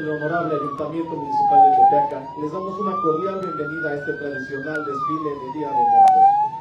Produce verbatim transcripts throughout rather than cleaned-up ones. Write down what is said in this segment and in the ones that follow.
del Honorable Ayuntamiento Municipal de Tepeaca, les damos una cordial bienvenida a este tradicional desfile de Día de Muertos.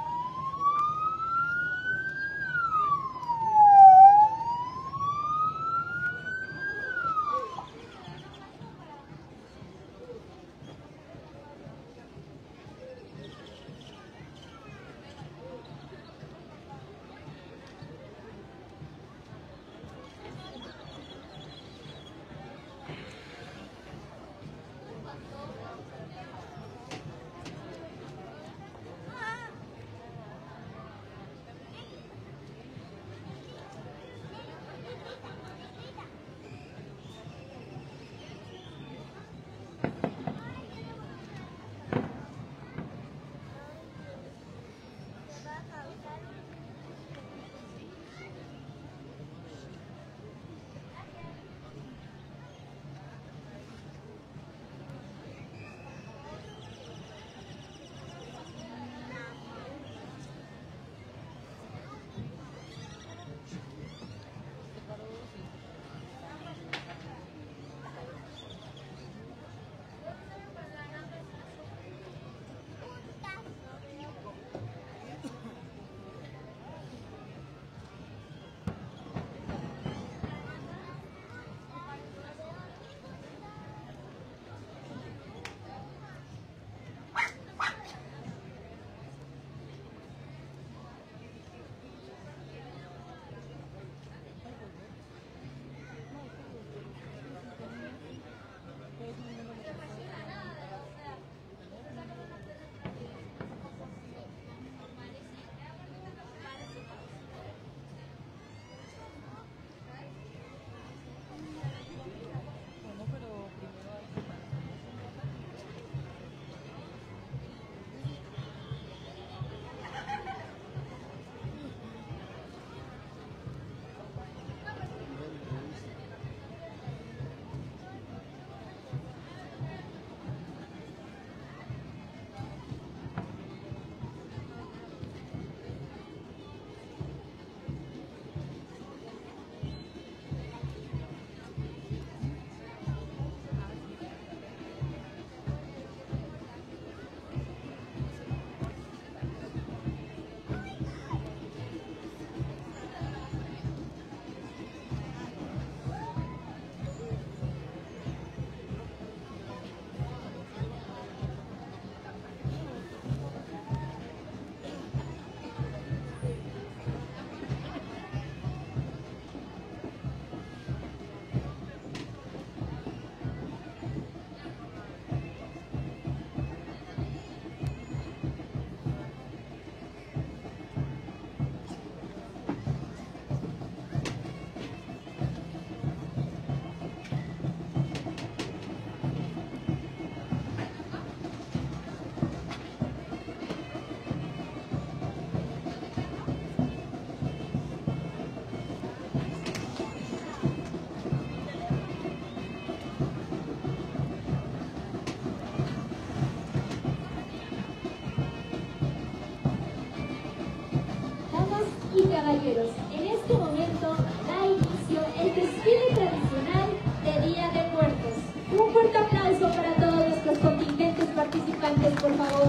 Caballeros, en este momento da inicio el desfile tradicional de Día de Muertos. Un fuerte aplauso para todos nuestros contingentes participantes, por favor.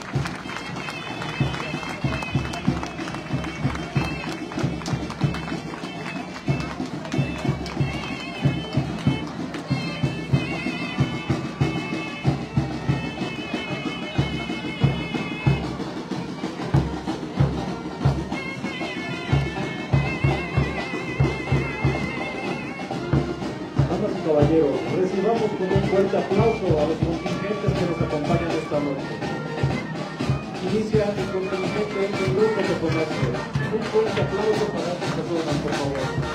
Caballeros, recibamos con un fuerte aplauso a los contingentes que nos acompañan esta noche. Inicia el contingente del grupo de comercio. Un fuerte aplauso para estas personas, por favor.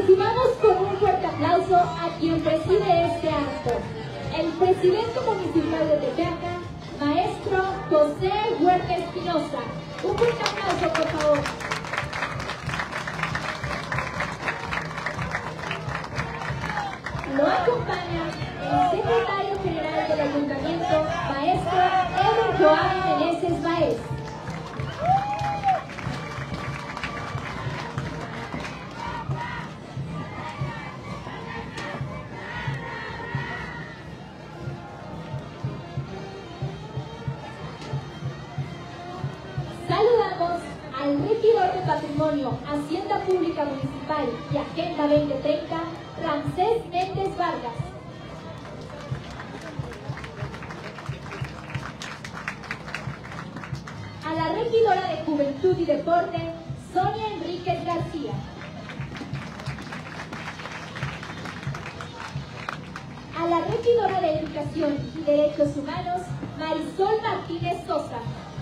Recibamos con un fuerte aplauso a quien preside este acto, el presidente municipal de Tepeaca, maestro José Huerta Espinosa. Un fuerte aplauso, por favor. Lo acompaña el secretario general del ayuntamiento, maestro Edwin Joan Meneses Baez. Saludamos al regidor de Patrimonio, Hacienda Pública Municipal y Agenda veinte treinta, Ramsés Méndez Vargas. A la regidora de Juventud y Deporte, Sonia Enríquez García. A la regidora de Educación y Derechos Humanos, Marisol Martínez Sosa.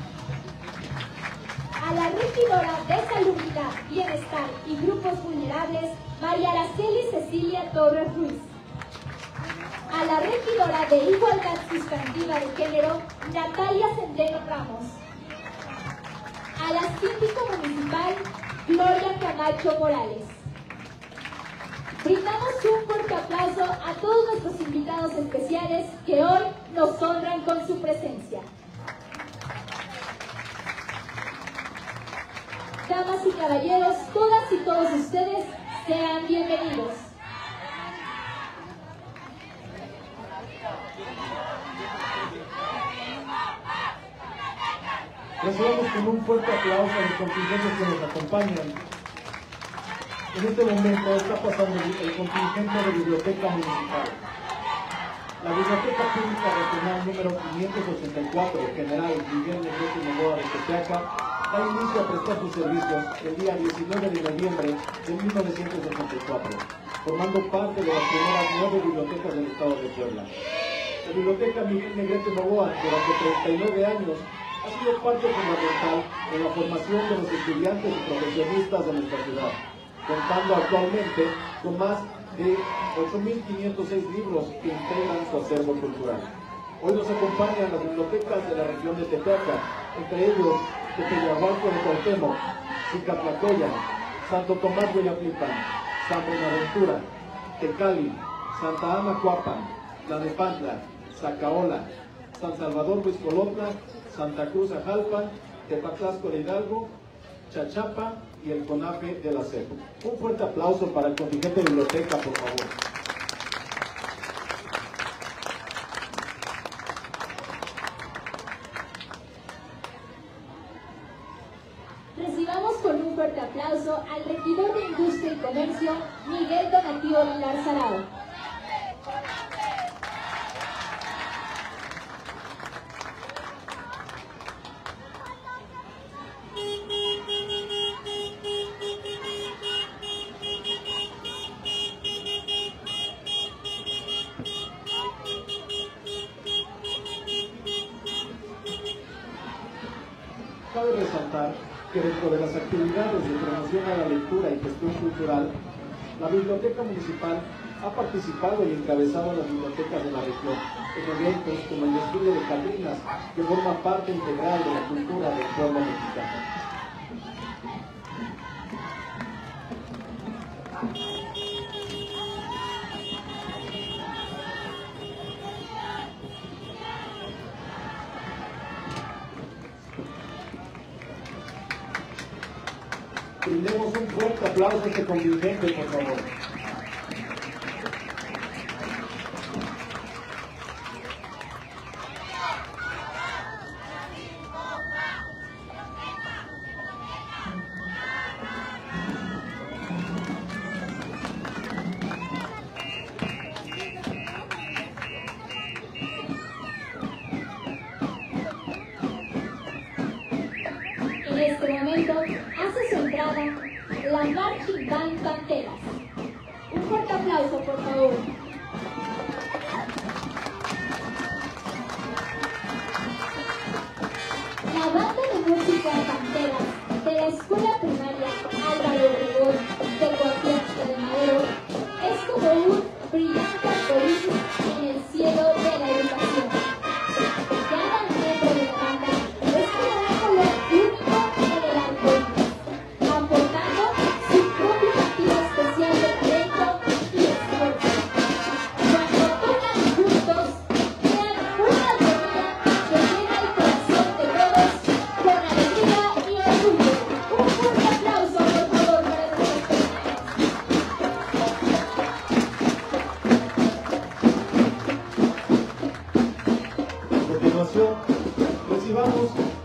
A la regidora de Salubridad, Bienestar y Grupos Vulnerables, María Araceli Cecilia Torres Ruiz. A la regidora de Igualdad Sustantiva de Género, Natalia Centeno Ramos. A la síndico municipal, Gloria Camacho Morales. Brindamos un fuerte aplauso a todos nuestros invitados especiales que hoy nos honran con su presencia. Damas y caballeros, todas y todos ustedes, sean bienvenidos. Recibamos con un fuerte aplauso a los contingentes que nos acompañan. En este momento está pasando el contingente de Biblioteca Municipal. La Biblioteca Pública Regional número quinientos ochenta y cuatro, General Miguel Negrete Novoa de Tepeaca, da inicio a prestar sus servicios el día diecinueve de noviembre de mil novecientos ochenta y cuatro, formando parte de las primeras nueve bibliotecas del Estado de Puebla. La Biblioteca Miguel Negrete Novoa, durante treinta y nueve años, ha sido parte fundamental en la formación de los estudiantes y profesionistas de nuestra ciudad, contando actualmente con más de ocho mil quinientos seis libros que integran su acervo cultural. Hoy nos acompañan las bibliotecas de la región de Tepeaca, entre ellos Tepeyahualco de Cuauhtémoc, Zicatlatoya, Santo Tomás de Yaplipan, San Buenaventura, Tecali, Santa Ana Cuapan, Tlanepantla, Zacaola, San Salvador Huizcolotla, Santa Cruz Ajalpan, Tepatlasco de Hidalgo, Chachapa y el CONAFE de la C E P. Un fuerte aplauso para el contingente de biblioteca, por favor. Recibamos con un fuerte aplauso al regidor de Industria y Comercio, Miguel Donatío Aguilar Sarao. Cabe resaltar que dentro de las actividades de promoción a la lectura y gestión cultural, la Biblioteca Municipal ha participado y encabezado las bibliotecas de la región en eventos como el desfile de Catrinas, que forma parte integral de la cultura del pueblo mexicano. Brindemos un fuerte aplauso a este contingente, por favor. En este momento hace su entrada la Marching Band Panteras. Un fuerte aplauso, por favor. La banda de música Panteras de la Escuela Primaria Álvaro Obregón de Coahuila de Madero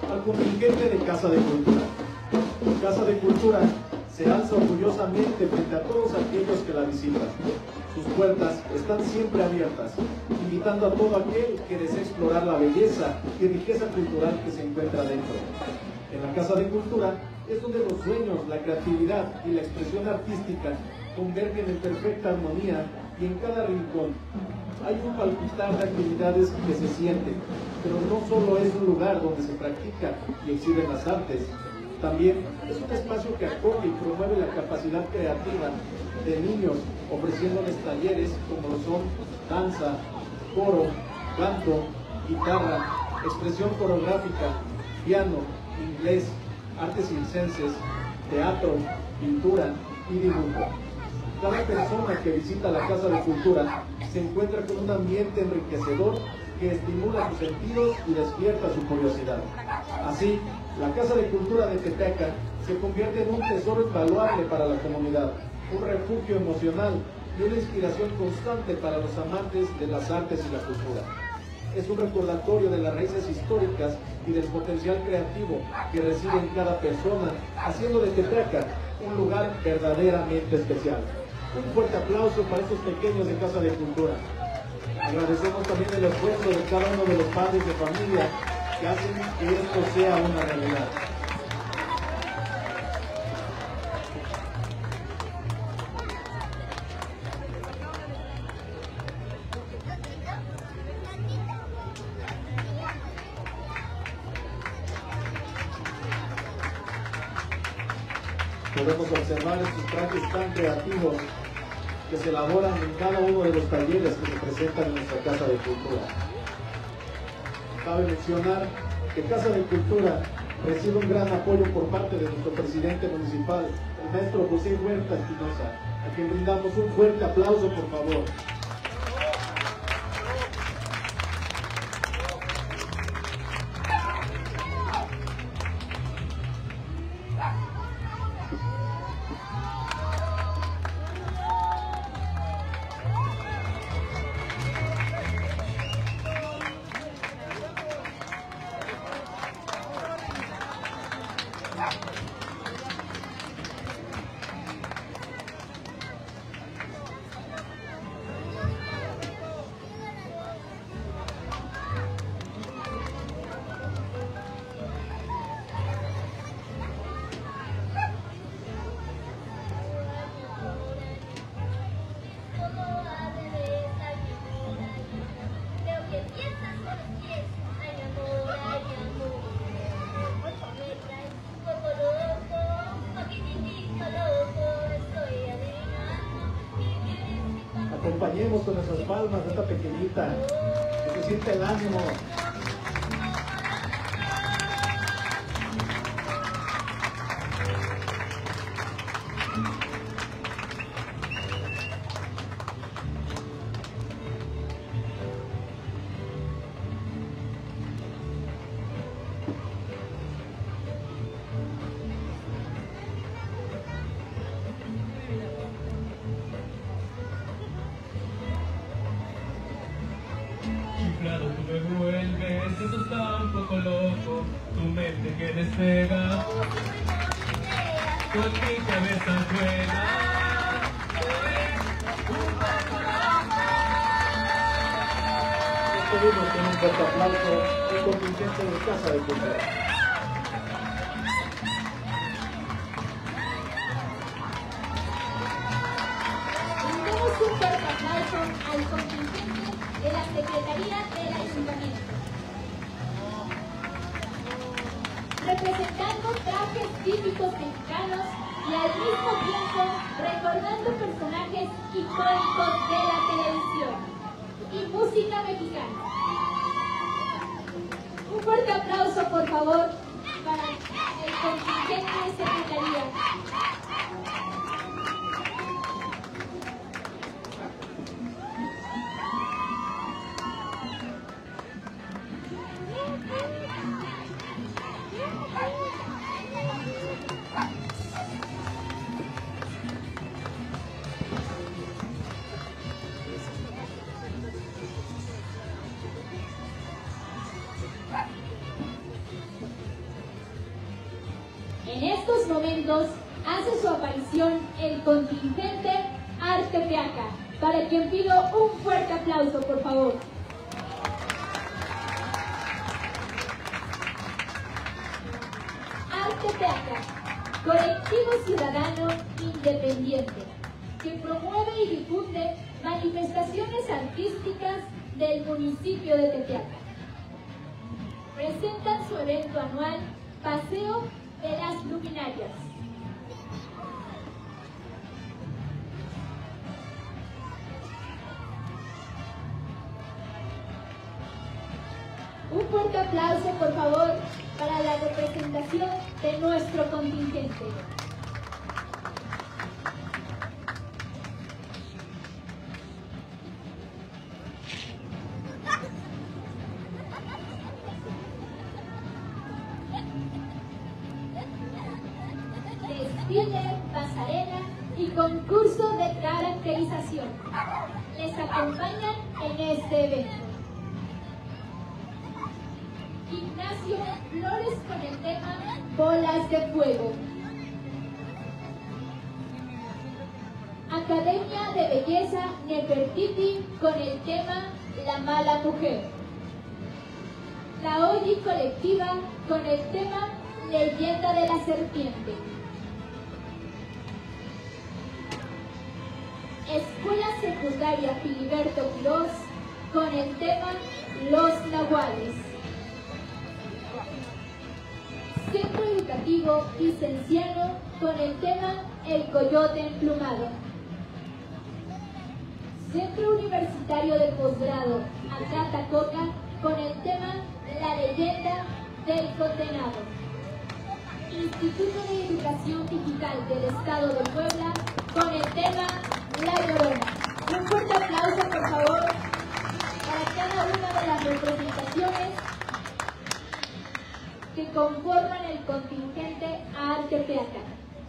al contingente de Casa de Cultura. Casa de Cultura se alza orgullosamente frente a todos aquellos que la visitan. Sus puertas están siempre abiertas, invitando a todo aquel que desea explorar la belleza y riqueza cultural que se encuentra dentro. En la Casa de Cultura es donde los sueños, la creatividad y la expresión artística convergen en perfecta armonía, y en cada rincón hay un palpitar de actividades que se sienten, pero no solo es un lugar donde se practica y exhiben las artes, también es un espacio que acoge y promueve la capacidad creativa de niños, ofreciéndoles talleres como lo son danza, coro, canto, guitarra, expresión coreográfica, piano, inglés, artes circenses, teatro, pintura y dibujo. Cada persona que visita la Casa de Cultura se encuentra con un ambiente enriquecedor que estimula sus sentidos y despierta su curiosidad. Así, la Casa de Cultura de Tepeaca se convierte en un tesoro invaluable para la comunidad, un refugio emocional y una inspiración constante para los amantes de las artes y la cultura. Es un recordatorio de las raíces históricas y del potencial creativo que reside en cada persona, haciendo de Tepeaca un lugar verdaderamente especial. Un fuerte aplauso para estos pequeños de Casa de Cultura. Agradecemos también el esfuerzo de cada uno de los padres de familia que hacen que esto sea una realidad. Podemos observar estos trajes tan creativos que se elaboran en cada uno de los talleres que se presentan en nuestra Casa de Cultura. Cabe mencionar que Casa de Cultura recibe un gran apoyo por parte de nuestro presidente municipal, el maestro José Huerta Espinosa, a quien brindamos un fuerte aplauso, por favor. Acompañemos con nuestras palmas a esta pequeñita, que se siente el ánimo. Tú me vuelves, eso está un poco loco, tu mente que despega, con mi cabeza suena. Despedimos con un fuerte aplauso el contingente de Casa de Cultura. Brindemos un fuerte aplauso al contingente de la Secretaría del Ayuntamiento, representando trajes típicos mexicanos y al mismo tiempo recordando personajes icónicos de la televisión y música mexicana. Un fuerte aplauso, por favor, para el contingente de Secretaría. En estos momentos hace su aparición el contingente Artepeaca, para quien pido un fuerte aplauso, por favor. Artepeaca, colectivo ciudadano independiente, que promueve y difunde manifestaciones artísticas del municipio de Tepeaca. Presentan su evento anual Paseo de las Luminarias. Un fuerte aplauso, por favor, para la representación de nuestro contingente. Desfile, pasarela y concurso de caracterización les acompañan en este evento. Gimnasio Flores con el tema Bolas de Fuego. Academia de Belleza Nefertiti con el tema La Mala Mujer. La Oji Colectiva con el tema Leyenda de la Serpiente. Escuela Secundaria Filiberto Quirós con el tema Los Nahuales. Centro Educativo Licenciano con el tema El Coyote Emplumado. Centro Universitario de Posgrado Acata Coca con el tema La Leyenda del Condenado. Instituto de Educación Digital del Estado de Puebla con el tema La Llorona. Un fuerte aplauso, por favor, para cada una de las representaciones que conforman el contingente Artepeaca.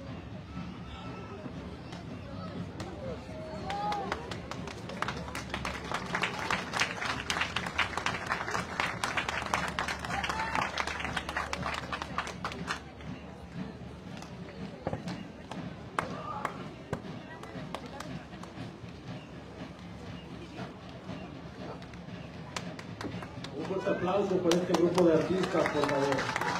Un fuerte aplauso por este grupo de artistas, por favor.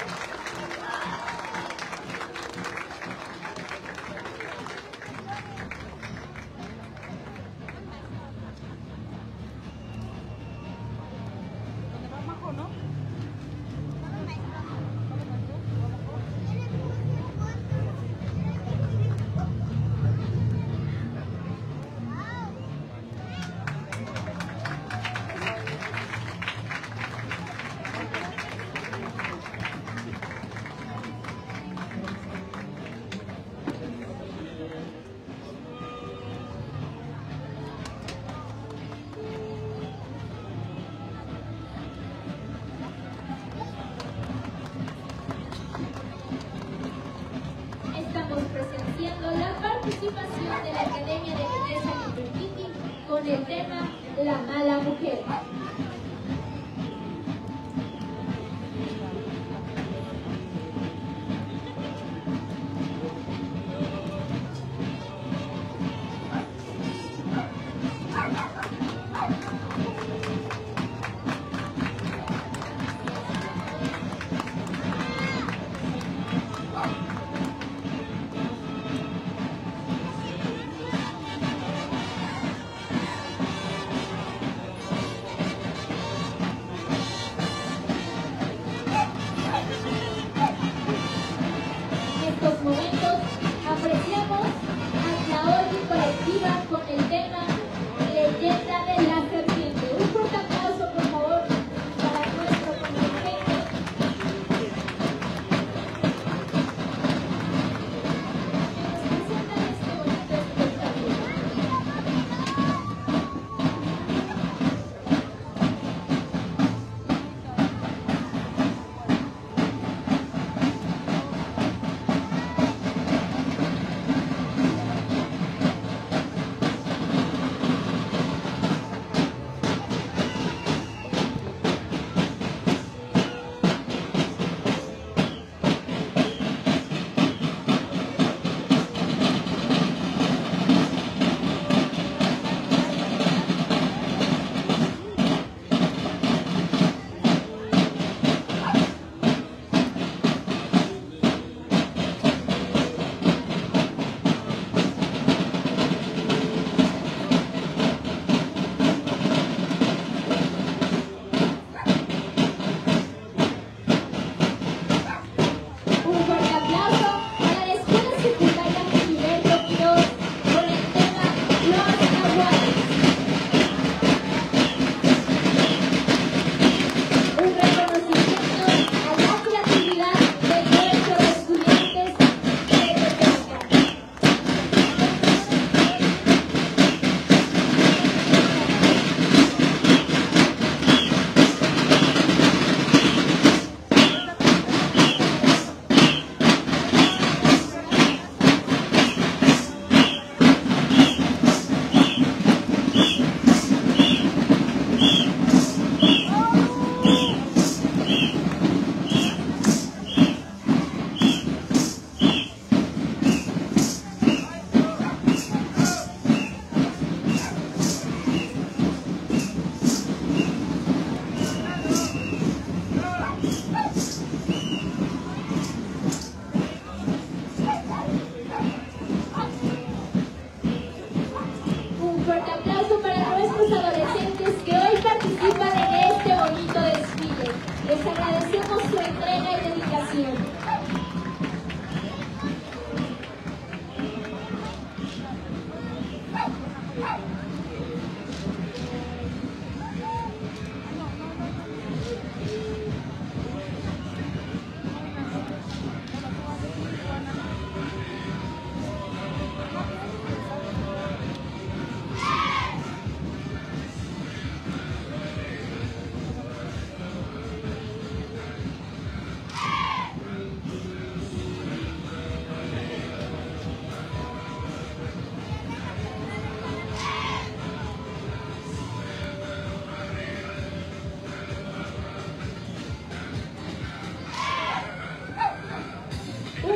Participación de la Academia de Belleza Nefertiti con el tema La Mala Mujer.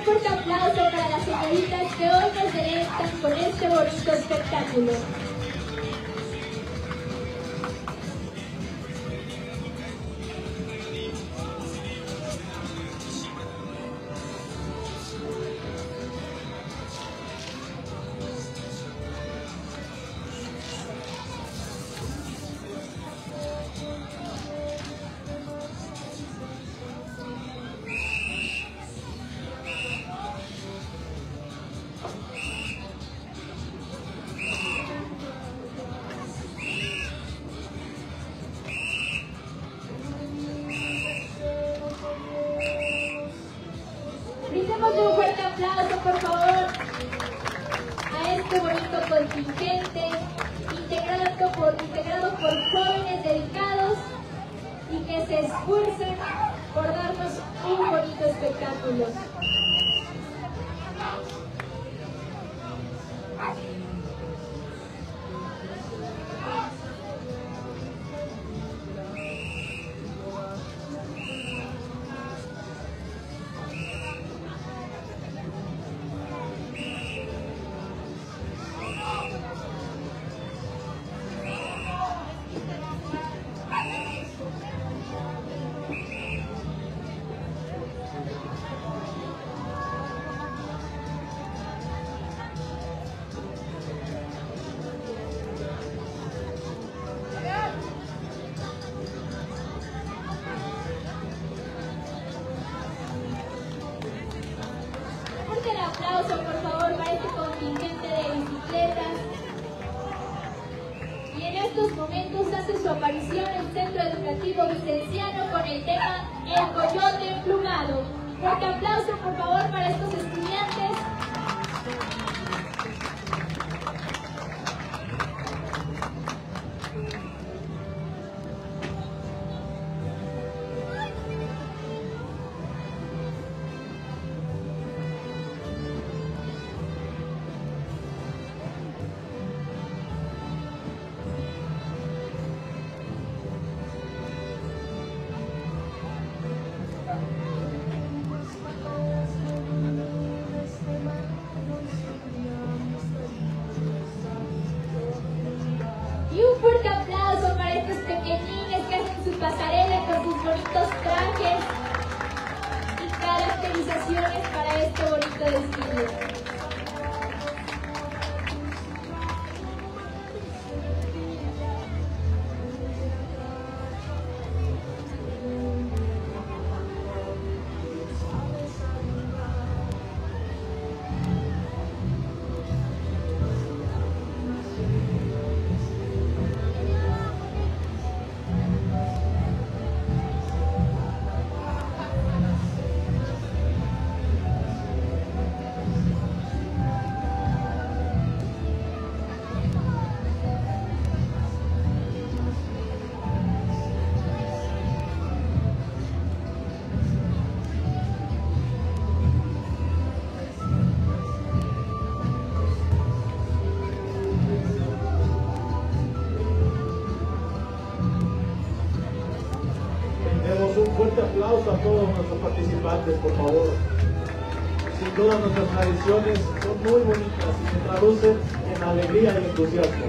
fuerte aplauso para las señoritas que hoy nos deleitan con este bonito espectáculo. Brindemos un fuerte aplauso, por favor, a este bonito contingente integrado por, integrado por jóvenes dedicados y que se esfuercen por darnos un bonito espectáculo. Un aplauso, por favor, para este contingente de bicicletas. Y en estos momentos hace su aparición el Centro Educativo Vicenciano con el tema El Coyote Emplumado. Fuerte aplauso, por favor, para estos estudiantes. Y un fuerte aplauso para estos pequeñines que hacen su pasarela con sus bonitos trajes y caracterizaciones para este bonito desfile. Un fuerte aplauso a todos nuestros participantes, por favor. Sin duda nuestras tradiciones son muy bonitas y se traducen en alegría y entusiasmo.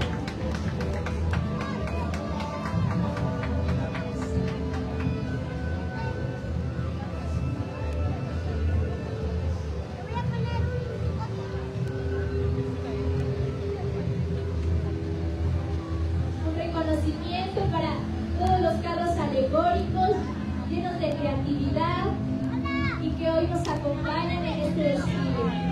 Un reconocimiento para todos los carros alegóricos llenos de creatividad y que hoy nos acompañan en este desfile.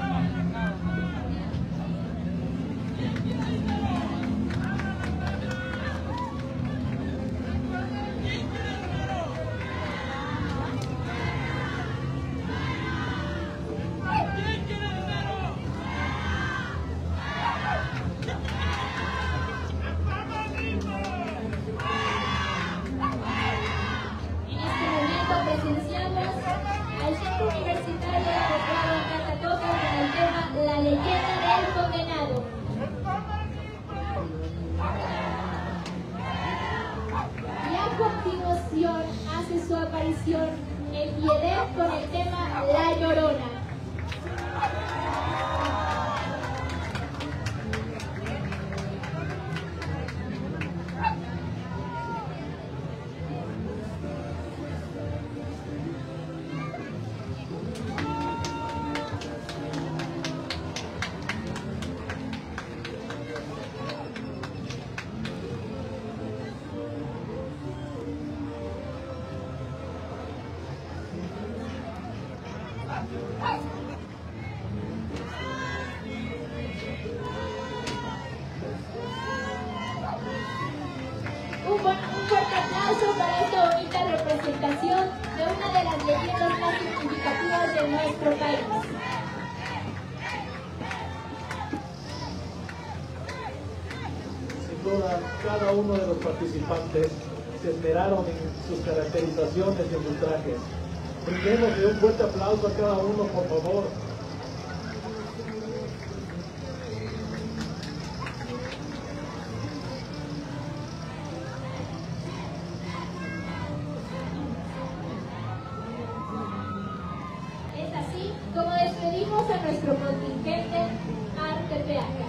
Presenciamos al Centro Universitario de Posgrado Catatoca con el tema La Leyenda del Condenado. Y a continuación hace su aparición el Piedad con el tema La Llorona. Un, buen, un fuerte aplauso para esta bonita representación de una de las leyendas más significativas de nuestro país. Sin duda, cada uno de los participantes se esmeraron en sus caracterizaciones y en sus trajes. Brindémosle un fuerte aplauso a cada uno, por favor. Es así como despedimos a nuestro contingente Artepeaca.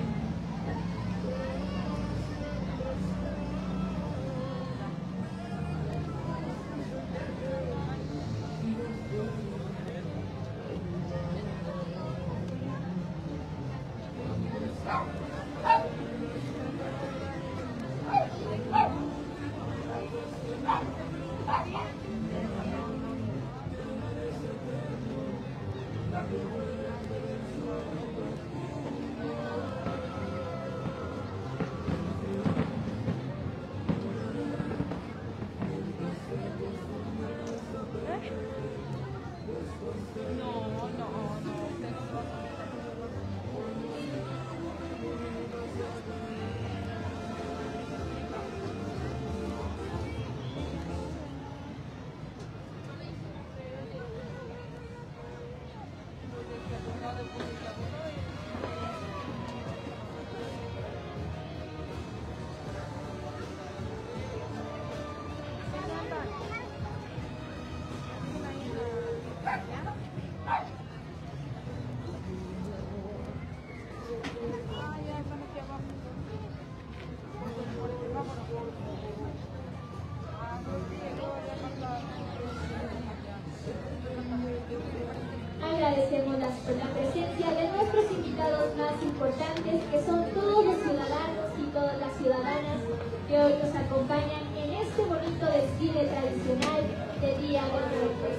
Agradecemos la, la presencia de nuestros invitados más importantes, que son todos los ciudadanos y todas las ciudadanas que hoy nos acompañan en este bonito desfile tradicional de Día de Muertos.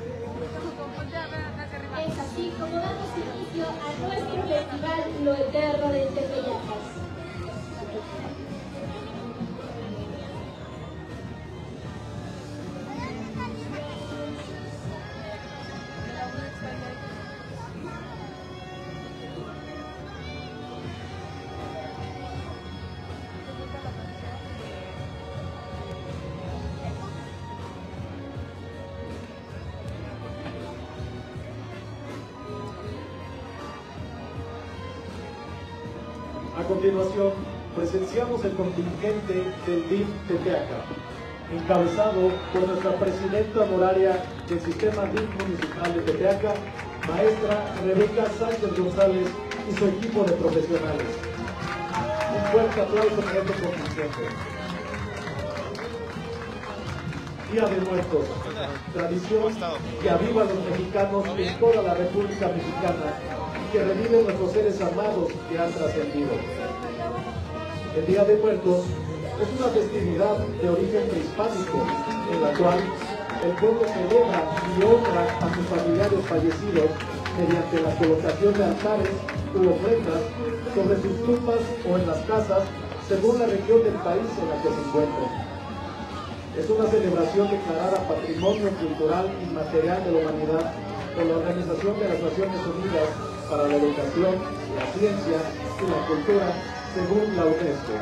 Es así como damos inicio a nuestro festival Lo Eterno de Tepeyacas. A continuación, presenciamos el contingente del D I F Tepeaca, encabezado por nuestra presidenta honoraria del sistema D I F municipal de Tepeaca, maestra Rebeca Sánchez González y su equipo de profesionales. Un fuerte aplauso para este contingente. Día de Muertos, tradición que aviva a los mexicanos en toda la República Mexicana y que revive nuestros seres amados que han trascendido. El Día de Muertos es una festividad de origen prehispánico en la cual el pueblo celebra y honra a sus familiares fallecidos mediante la colocación de altares u ofrendas sobre sus tumbas o en las casas según la región del país en la que se encuentren. Es una celebración declarada Patrimonio Cultural Inmaterial de la Humanidad por la Organización de las Naciones Unidas para la Educación, la Ciencia y la Cultura, según la UNESCO.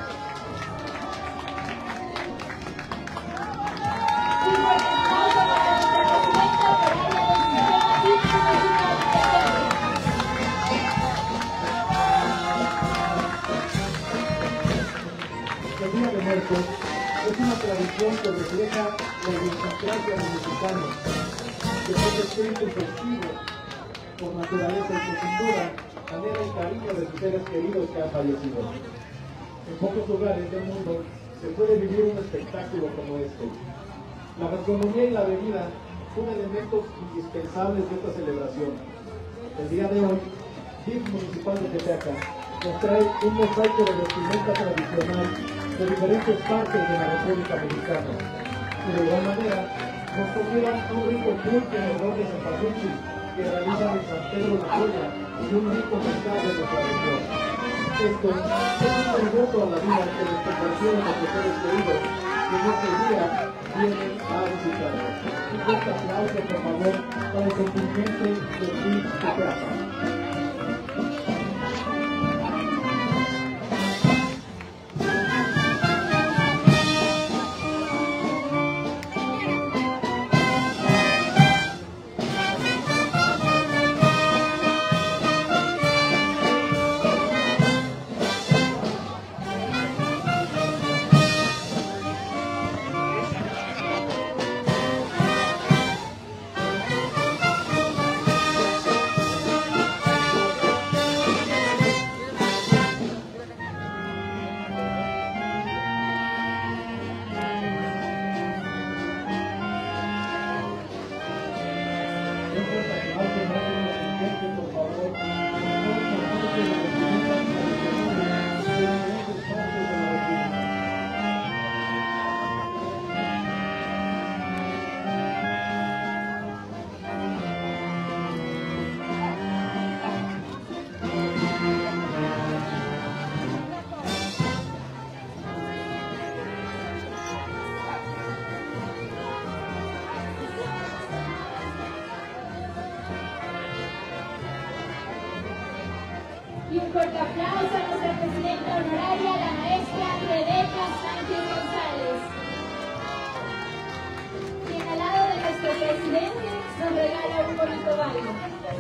El Día de Muertos es una tradición que refleja la idiosincrasia del mexicano, que es un espíritu festivo por naturaleza y que sin duda anhela el cariño de sus seres queridos que han fallecido. En pocos lugares del mundo se puede vivir un espectáculo como este. La gastronomía y la bebida son elementos indispensables de esta celebración. El día de hoy, D I F Municipal de Tepeaca nos trae un mosaico de vestimenta tradicional de diferentes partes de la República Mexicana. Y de igual manera, nos comieron un rico pulque en el ron de cempasúchil, que realizan en San Pedro de Puebla y un rico mensaje de nuestra región. Esto es un tributo a la vida que les compartieron nuestros seres queridos que en este día vienen a visitarnos. Un fuerte aplauso, por favor, para el contingente de Luis de Plaza. Y un fuerte aplauso a nuestra presidenta honoraria, la maestra Rebeca Sánchez González, quien al lado de nuestro presidente nos regala un bonito baile.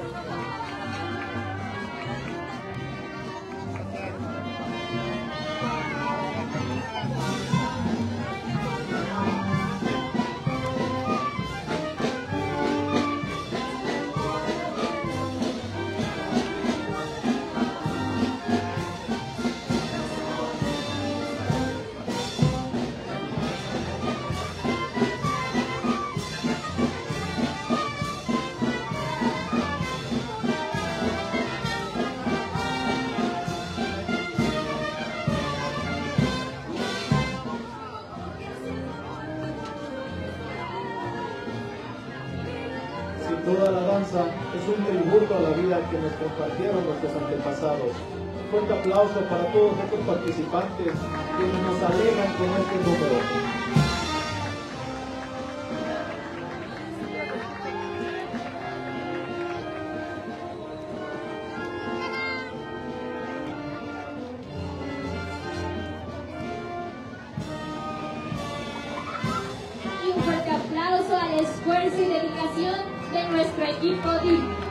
Toda la danza es un tributo a la vida que nos compartieron nuestros antepasados. Un fuerte aplauso para todos estos participantes quienes nos alegran con este número. Y un fuerte aplauso al esfuerzo y dedicación de nuestro equipo D I V.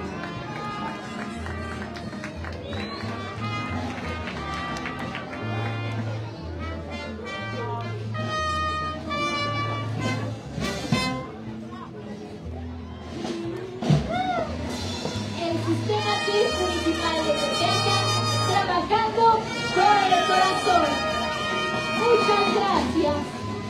El sistema C I S municipal de Pequeña, trabajando con el corazón. Muchas gracias.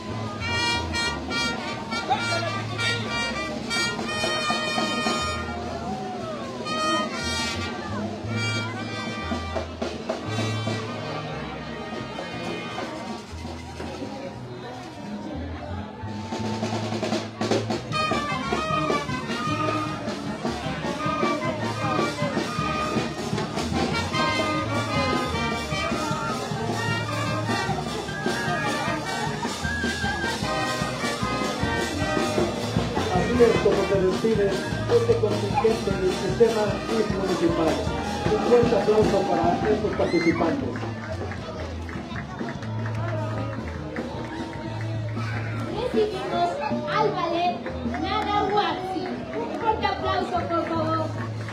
Como se despide este contingente del sistema C I S municipal. Un fuerte aplauso para estos participantes. Recibimos al ballet Nana Huaxi. Un fuerte aplauso, por favor.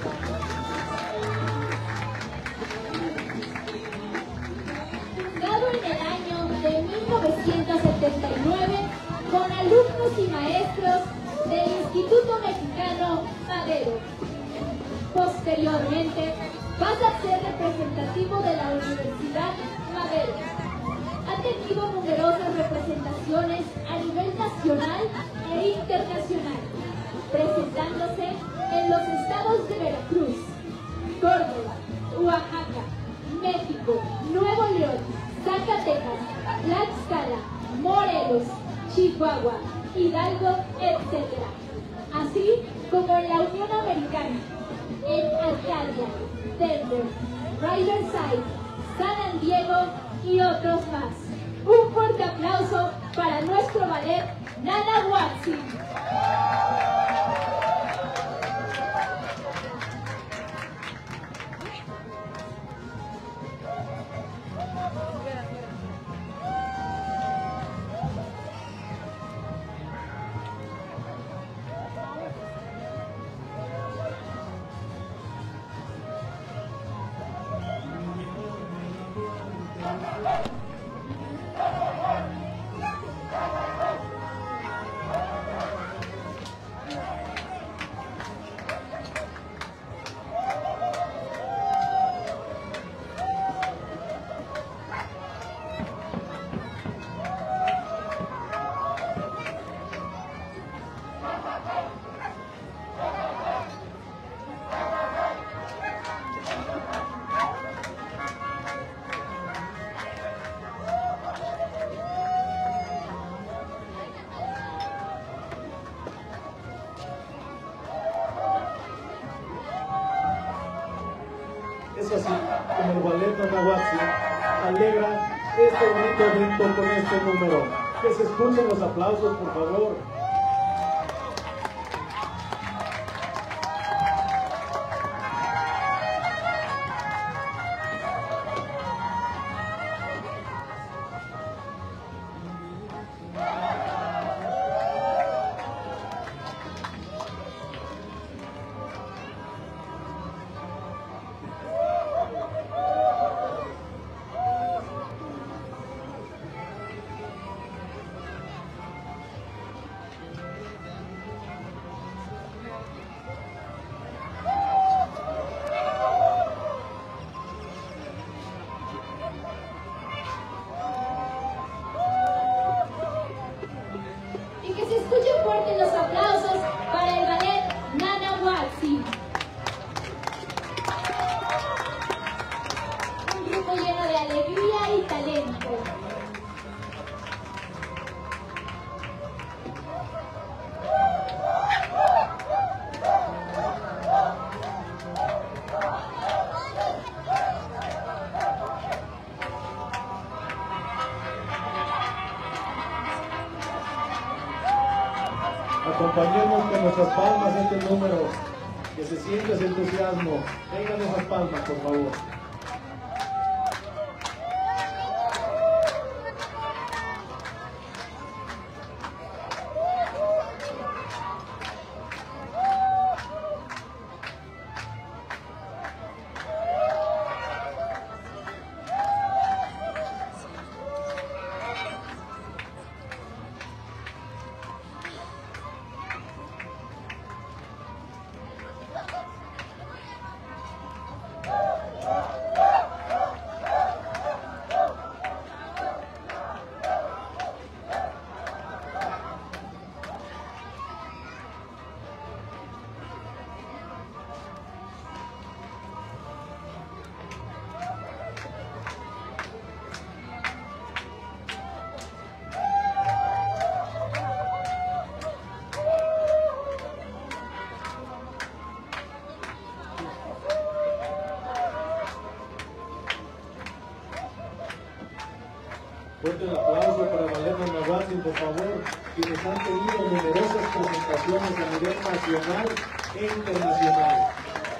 Fundado en el año de mil novecientos setenta y nueve con alumnos y maestros del Instituto Mexicano Madero. Posteriormente pasa a ser representativo de la Universidad Madero. Ha tenido numerosas representaciones a nivel nacional e internacional, presentándose en los estados de Veracruz, Córdoba, Oaxaca, México, Nuevo León, Zacatecas, Tlaxcala, Morelos, Chihuahua, Hidalgo, etcétera. así como en la Unión Americana, en Arcadia, Denver, Riverside, San Diego y otros más. Un fuerte aplauso para nuestro ballet Nana Watson. Es así como el ballet Nana Watson alegra este bonito evento con este número. Que se escuchen los aplausos, por favor. Acompañemos con nuestras palmas este número, que se siente ese entusiasmo. Vengan esas palmas, por favor. Fuerte el aplauso para el ballet Nana Watson, por favor, quienes han tenido numerosas presentaciones a nivel nacional e internacional.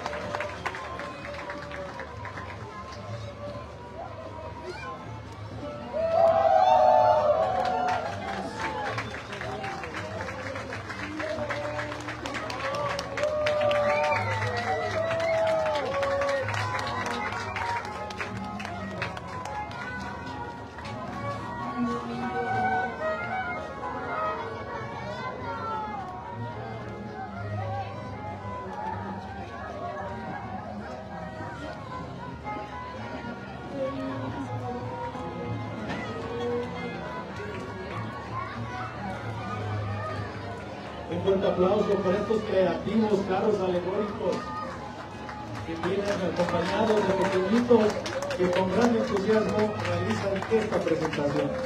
Un fuerte aplauso para estos creativos carros alegóricos que vienen acompañados de pequeñitos que con gran entusiasmo realizan esta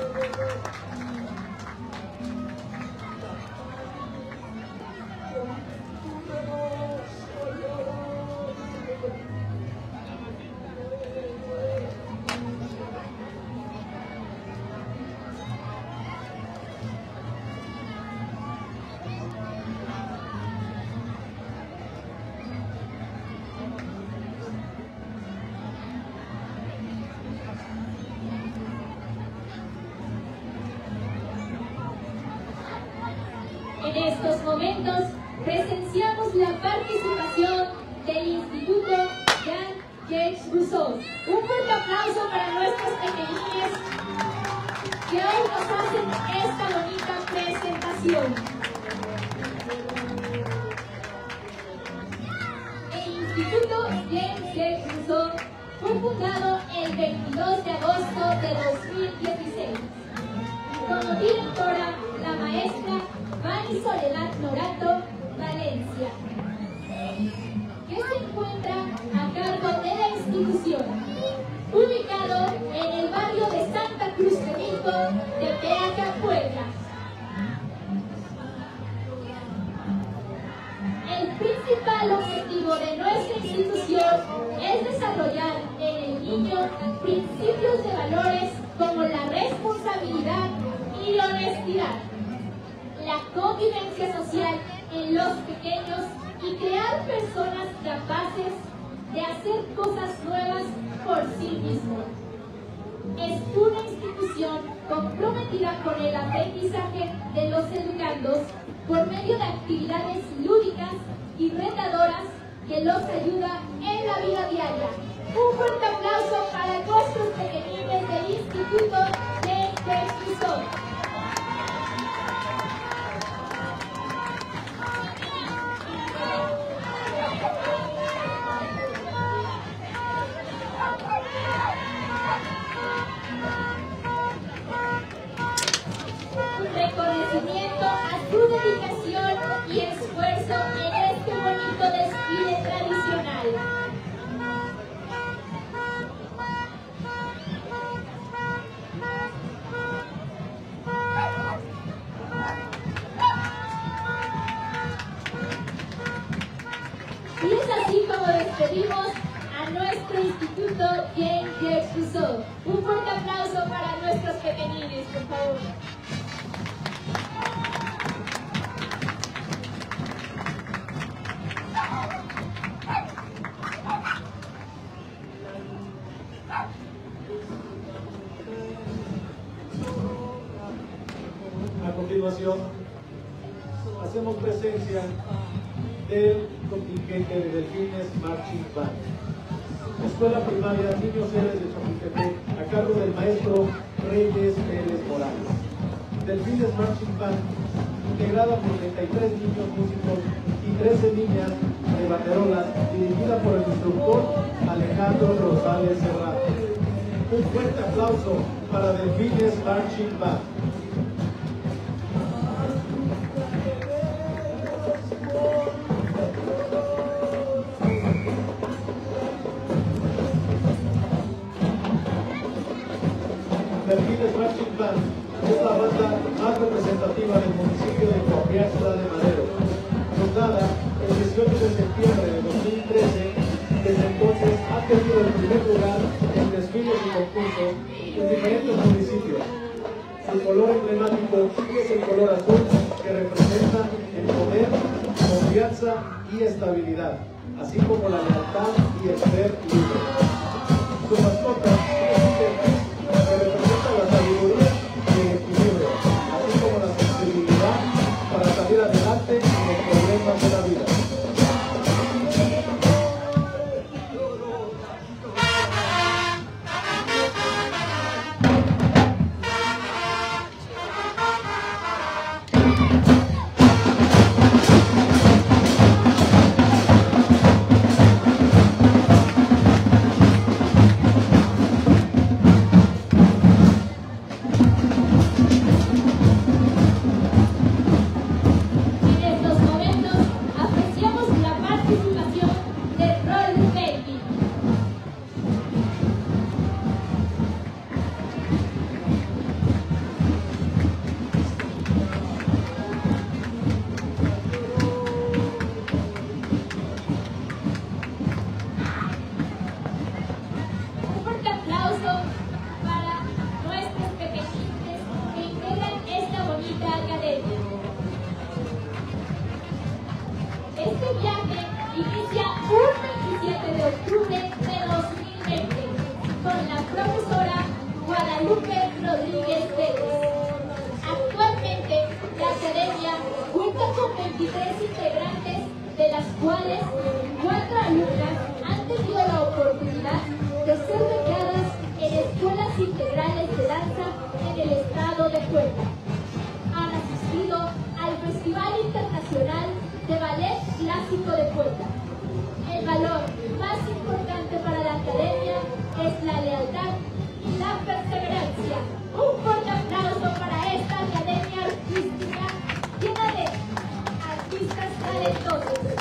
presentación. En estos momentos presenciamos la participación del Instituto Jean-Jacques Rousseau. Un fuerte aplauso para nuestros pequeñines que hoy nos hacen esta bonita presentación. El Instituto Jean-Jacques Rousseau fue fundado el veintidós de agosto de dos mil dieciséis. Como directora, la maestra Mari Soledad Norato Valencia, que se encuentra a cargo de la institución, ubicado en el barrio de Santa Cruz de Mico, de Teaca, Puebla. El principal objetivo de nuestra institución es desarrollar en el niño principios de valores como la responsabilidad y la honestidad, la convivencia social en los pequeños y crear personas capaces de hacer cosas nuevas por sí mismos. Es una institución comprometida con el aprendizaje de los educandos por medio de actividades lúdicas y retadoras que los ayuda en la vida diaria. Un fuerte aplauso para nuestros pequeñines del Instituto Jean-Jacques Rousseau. Un reconocimiento a su dedicación y esfuerzo en este bonito desfile tradicional. Y es así como despedimos a nuestro Instituto Jean-Jacques Rousseau. Un fuerte aplauso para nuestros pequeñines, por favor. A continuación, hacemos presencia del contingente de Delfines Marching Band. Escuela Primaria Niños Héroes de Chapultepec, a cargo del maestro Reyes Pérez Morales. Delfines Marching Band, integrada por treinta y tres niños músicos y trece niñas de banderolas, dirigida por el instructor Alejandro Rosales Serrano. Un fuerte aplauso para Delfines Marching Band. Delfines Marching Band es la banda más representativa del municipio de Coapiaxtla de Madero. Fundada el dieciocho de septiembre de dos mil trece, desde entonces ha tenido el primer lugar en desfiles y concursos en diferentes municipios. Su color emblemático es el color azul, que representa el poder, confianza y estabilidad, así como la lealtad y el ser libre. Su mascota es un delfín que representa la sabiduría y el equilibrio, así como la sensibilidad para salir adelante en los problemas de la vida. Rodríguez Pérez. Actualmente, la academia cuenta cuales cuatro alumnas han tenido la oportunidad de ser becadas en escuelas integrales de danza en el estado de Puebla. Han asistido al Festival Internacional de Ballet Clásico de Puebla. El valor más importante para la academia es la lealtad y la perseverancia. Un fuerte aplauso para esta academia artística llena de artistas talentosos.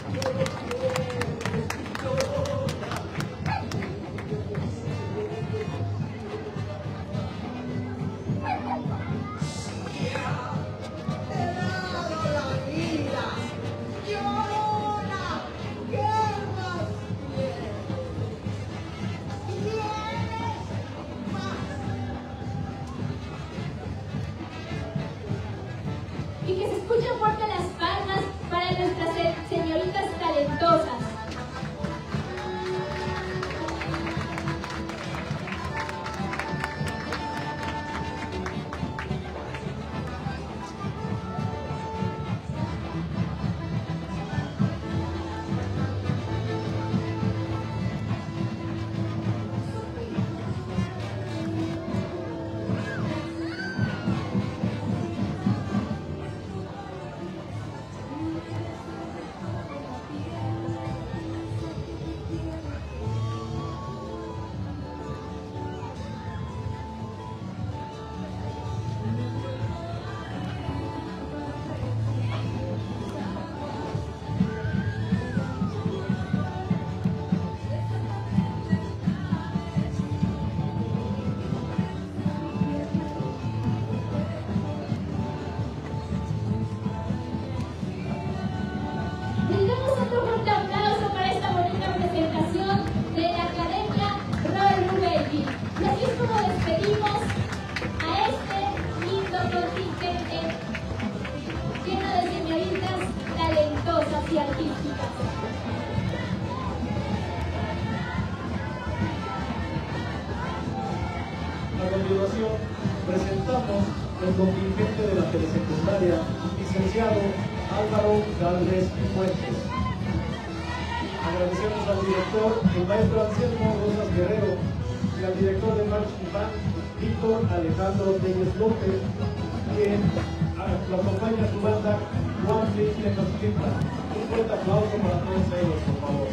Y que se escuchen fuerte las palmas para nuestras señoritas talentosas. Y artísticas. A continuación, presentamos el contingente de la telesecundaria, licenciado Álvaro Gálvez Fuentes. Agradecemos al director, el maestro Anselmo Rosas Guerrero, y al director de Marching Band, Víctor Alejandro Telles López, quien lo acompaña a su banda One Flip Tenochtitlan. Un fuerte aplauso para todos ellos, por favor.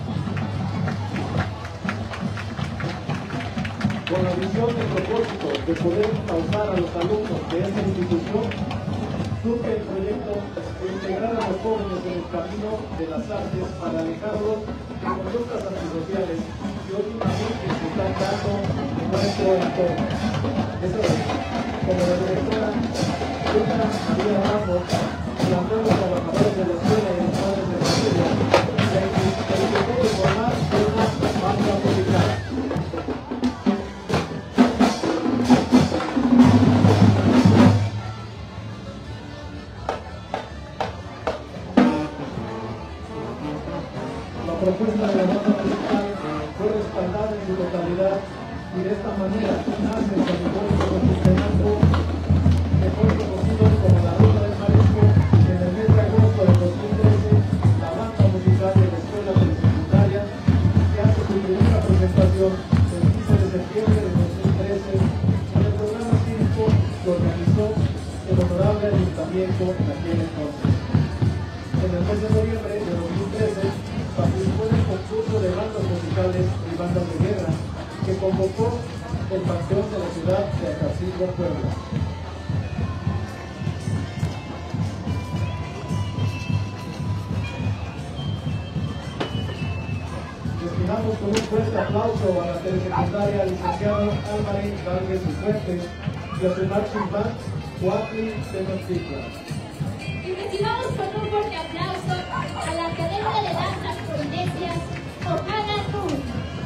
Con la visión y propósito de poder causar a los alumnos de esta institución, surge el proyecto de integrar a los jóvenes en el camino de las artes para alejarlos de conductas antisociales que últimamente se están dando en nuestro entorno. Eso es, como la directora Luca María Ramos y a todos los trabajadores de la escuela y los padres de familia, se intentó de formar una banda musical. La propuesta de la banda musical fue respaldada en su totalidad y de esta manera nace el territorio constitucional mejor conocido como la Ruta del Marisco, que en el mes de agosto de dos mil trece la banda musical de la Escuela Telesecundaria que hace su primera presentación el quince de septiembre de dos mil trece en el programa cívico que organizó el honorable ayuntamiento en aquel entonces. En el mes de noviembre de dos mil trece participó en el concurso de bandas musicales y bandas de guerra que convocó el Panteón de la ciudad de Acatzingó, Puebla. Destinamos con un fuerte aplauso a la telesecundaria licenciado Álvaro Gálvez Fuentes y a su marching band Huatli Tenochtitlan. Y recibamos con un fuerte aplauso a la Academia de Danzas Polinesias Ojana Rui.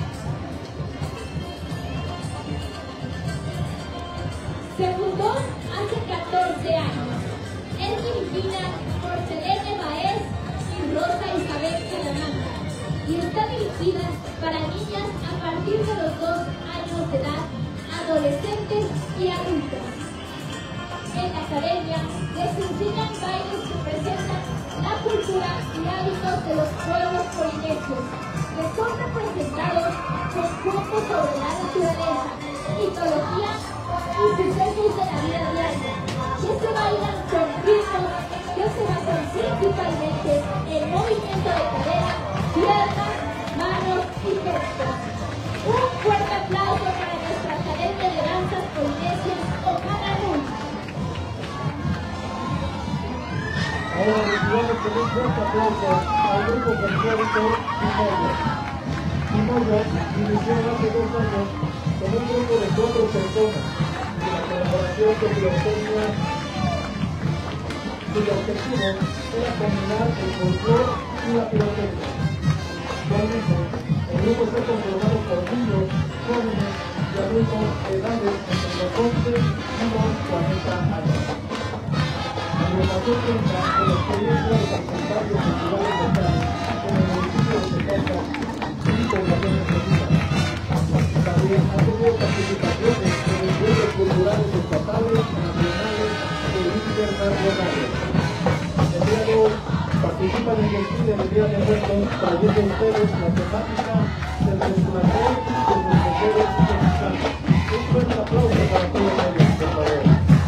Se fundó hace catorce años. Es dirigida por Selene Baez y Rosa Isabel Salamanca y está dirigida para niñas a partir de los dos años de edad, adolescentes y adultos. En la academia les enseñan bailes que presentan la cultura y hábitos de los pueblos polinesios, que son representados con cuentos sobre la naturaleza, mitología y sucesos de la vida diaria, que se bailan con ritmos que se basan principalmente en movimiento de cadera, piernas, manos y gestos. Un fuerte aplauso para nuestra Academia de Danzas Polinesias Okananui. Ahora recibamos con un fuerte aplauso al grupo folclórico Timoyo. Timoyo inició hace dos años con un grupo de cuatro personas y la colaboración de pirotecnia, cuyo objetivo era combinar el folclore y la pirotecnia. Actualmente, el grupo está conformado por niños, jóvenes y adultos de edades entre los once y los cuarenta años. La agrupación cuenta con la experiencia de participar en festivales locales en el municipio de Tecate y poblaciones vecinas. También ha tenido participaciones en encuentros culturales estatales, nacionales e internacionales. El día de hoy participan en el desfile del Día de Muertos, trayendo a ustedes la temática del desplazar de los mujeres mexicanos. Un fuerte aplauso para todos ellos, por favor.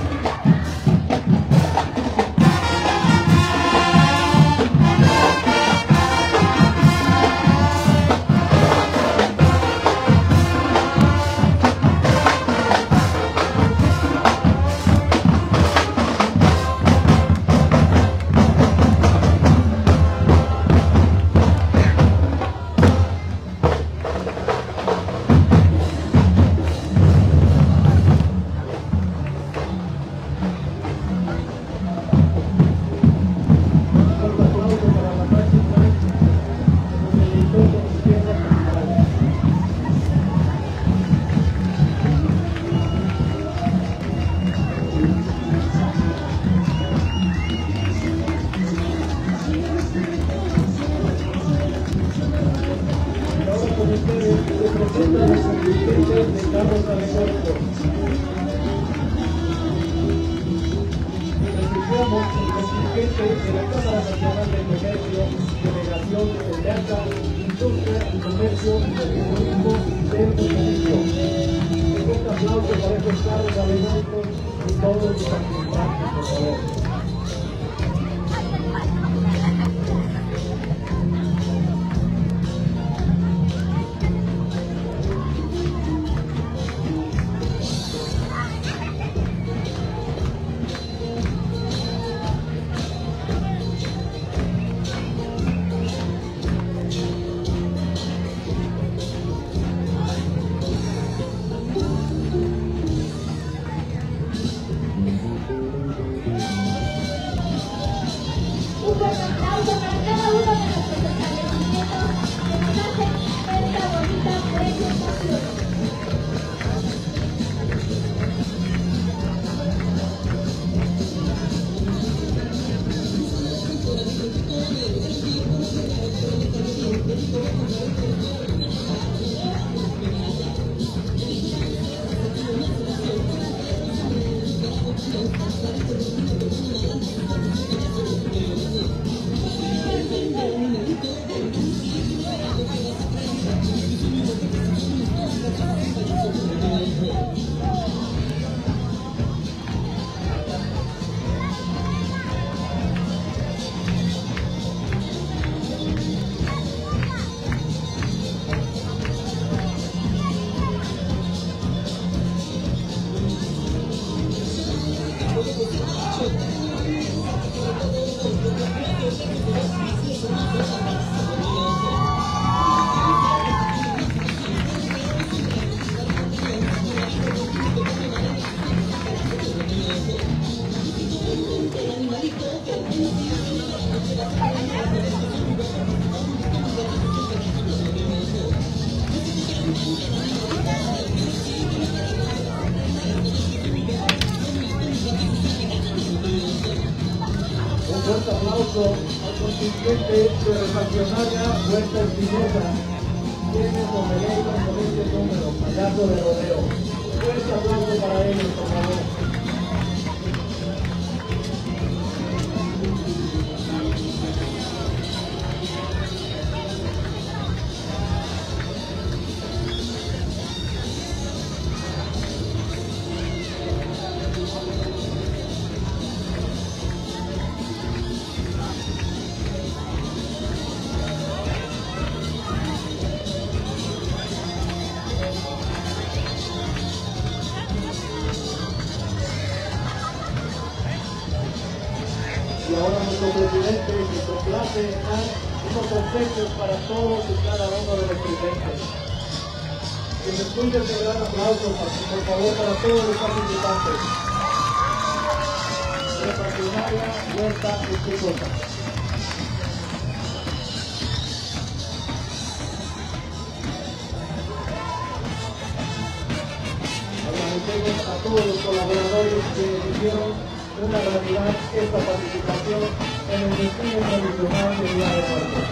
fuerte aplauso al contingente de Refaccionaria Huerta Espinosa, quienes nos celebran con este número, payaso de rodeo. Un fuerte aplauso para ellos, por favor. de dar unos consejos para todos y cada uno de los presentes. Que se escuche este gran aplauso, por favor, para todos los participantes. Repartidora Huerta Escuchota. Agradecemos a todos los colaboradores que hicieron una realidad esta participación en el desfile tradicional del Día de Muertos.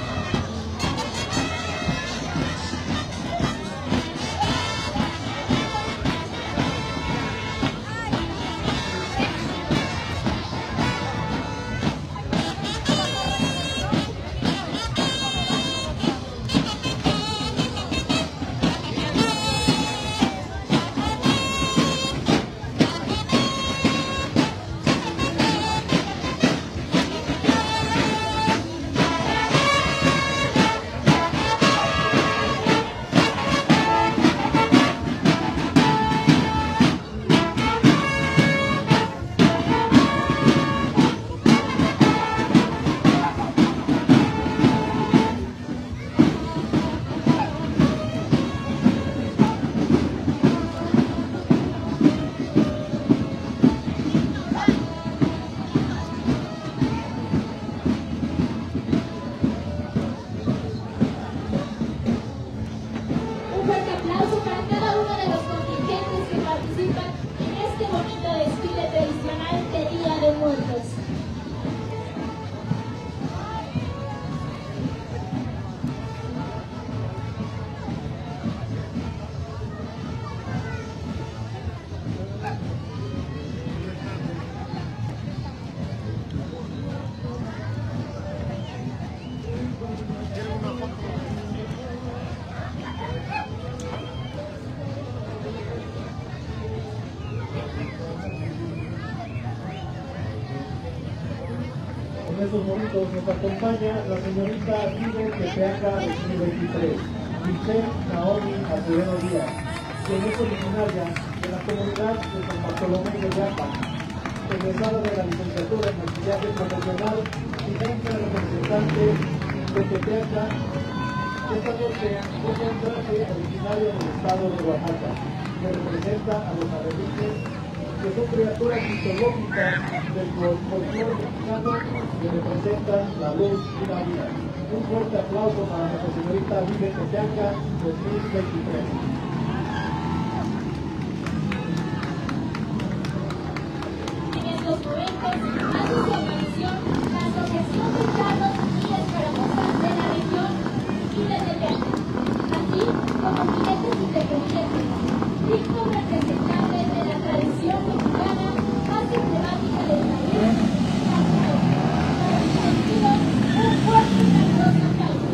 En estos momentos nos acompaña la señorita Vive Tepeaca dos mil veintitrés, Giselle Naomi Acevedo Díaz, quien es originaria de la comunidad de San Bartolomé de Yapa, egresada de la licenciatura en maquillaje profesional y dentro representante de Tepeaca. Esta noche es un traje originario del estado de Oaxaca, que representa a los arrebiques, que son criaturas mitológicas del folclore mexicano que representan la luz y la vida. Un fuerte aplauso para nuestra señorita Vive Tepeaca dos mil veintitrés. En estos momentos hace su aparición la Asociación de Carros y Escaramuzas de la región y de Tepeaca, así como jinetes y tepehuilenses, dignos representantes de la tradición mexicana más emblemática del país, la Tepehuilense. Un fuerte y caluroso aplauso.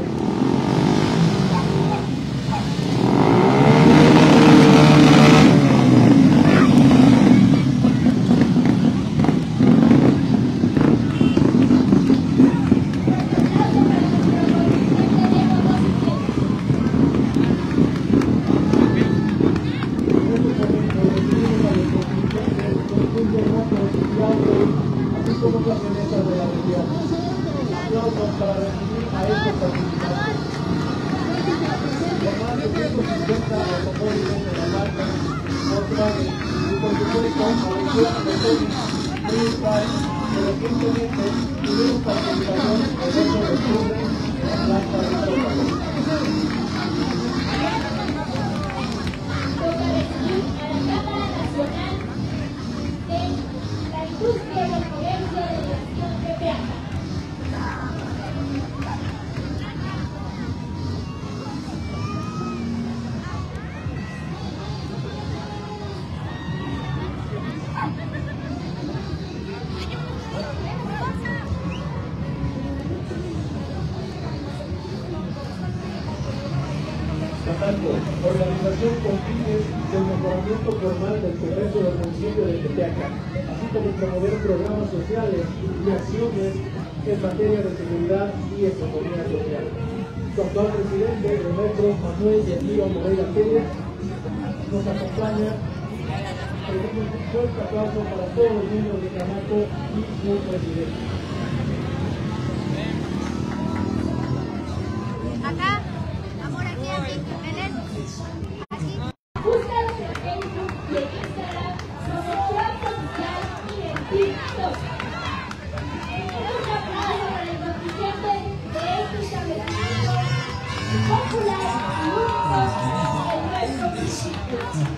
Para recibir a estos participantes. Con más de ciento cincuenta automóviles de la marca Volkswagen y por supuesto Mauricio Mercedes, Freestyle, que recientemente tuvieron participación en el ocho de octubre en la Plaza de Tócalo. Toca recibir a la Cámara Nacional de la Industria y el Comercio de la Nación Tepeaca. Tanto, organización con fines del mejoramiento formal del comercio del municipio de Tepeaca, así como promover programas sociales y acciones en materia de seguridad y economía social. Su actual presidente, el maestro Manuel Yamiro Moreira Pérez, nos acompaña. Pedimos un fuerte aplauso para todos los miembros de Camaco y su presidente. espectaculares y únicos en nuestro municipio.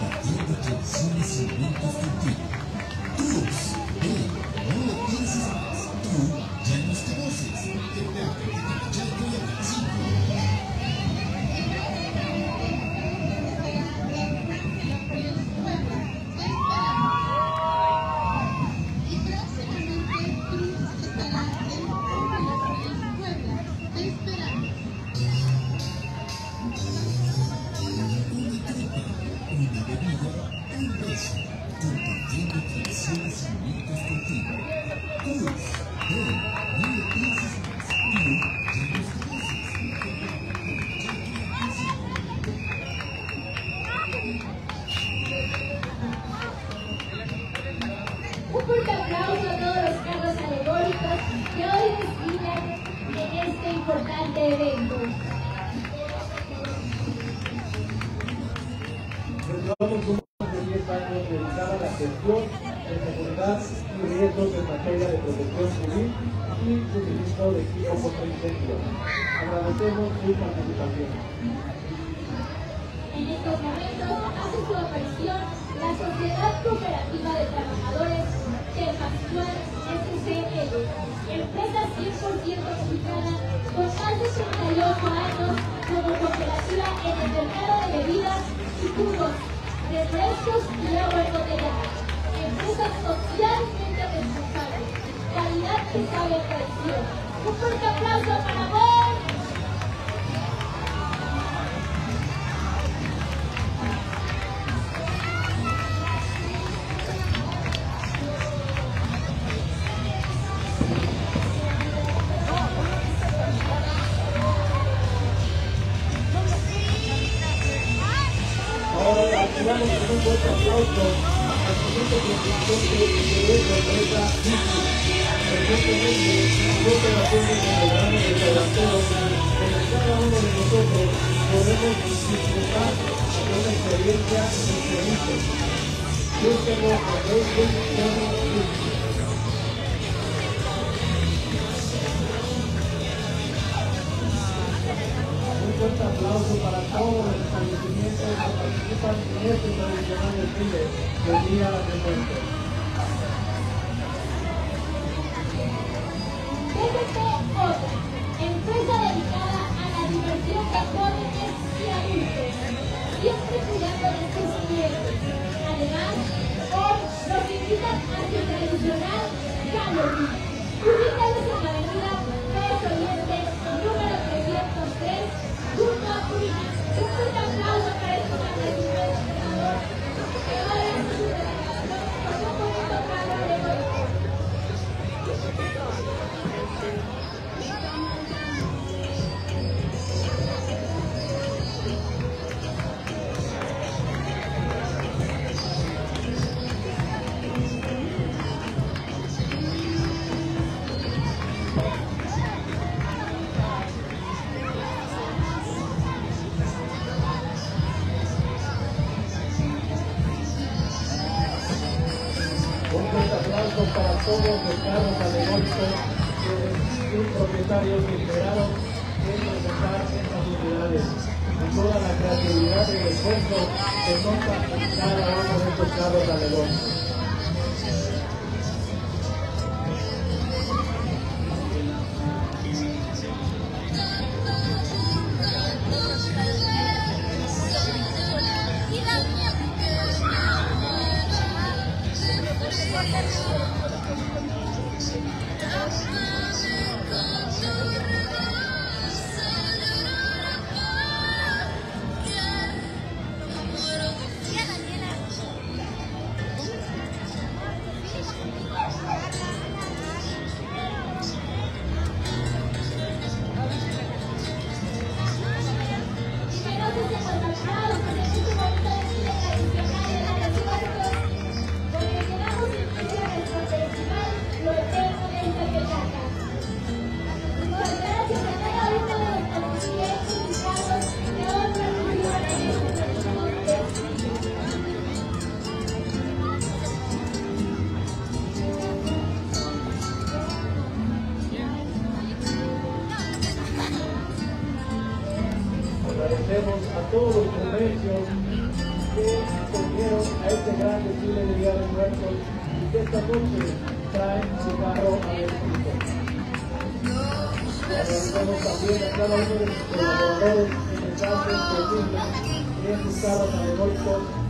Un fuerte aplauso a todos los carros alegóricos que hoy desfilan en este importante evento. Llevamos un más de diez años dedicada a la gestión de seguridad y riesgos en materia de protección civil y suministro de equipo contra incendios. Agradecemos su participación. En estos momentos hace su aparición la Sociedad Cooperativa de Trabajadores de Pascual S C L, empresa cien por ciento mexicana con más de treinta y ocho años como cooperativa en el mercado de bebidas y jugos, refrescos y agua embotellada. Empresa socialmente responsable, calidad que sabe traición. Un fuerte aplauso para vos. Ahora activamos con un fuerte aplauso al siguiente presidente de esta empresa, recientemente inició operaciones en el ramo de restauranteros, donde cada uno de nosotros podemos disfrutar de una experiencia diferente. Búsquenos a Facebook, YouTube. Un fuerte aplauso para todos los establecimientos que participan en este tradicional desfile del Día de Muertos. B G P Otra, empresa dedicada a la diversión de jóvenes y adultos, siempre cuidando de sus clientes. Además, hoy nos invitan a su tradicional Halloween. Ubícalos en la avenida Pérez Oriente, número trescientos tres, junto a Purina. Un fuerte aplauso para estos agradecidos ganadores que valen su dedicación con un bonito carro alegórico. Un fuerte aplauso para todos los carros alegóricos que sus propietarios se esperaron en presentar estas unidades. Y toda la creatividad y el esfuerzo que nota en cada uno de estos carros alegóricos. Agradecemos a todos los comercios que se unieron a este gran desfile de Día de Muertos y que esta noche traen su carro a México. Agradecemos también a cada uno de los colaboradores en el caso que tienen sus carros alegóricos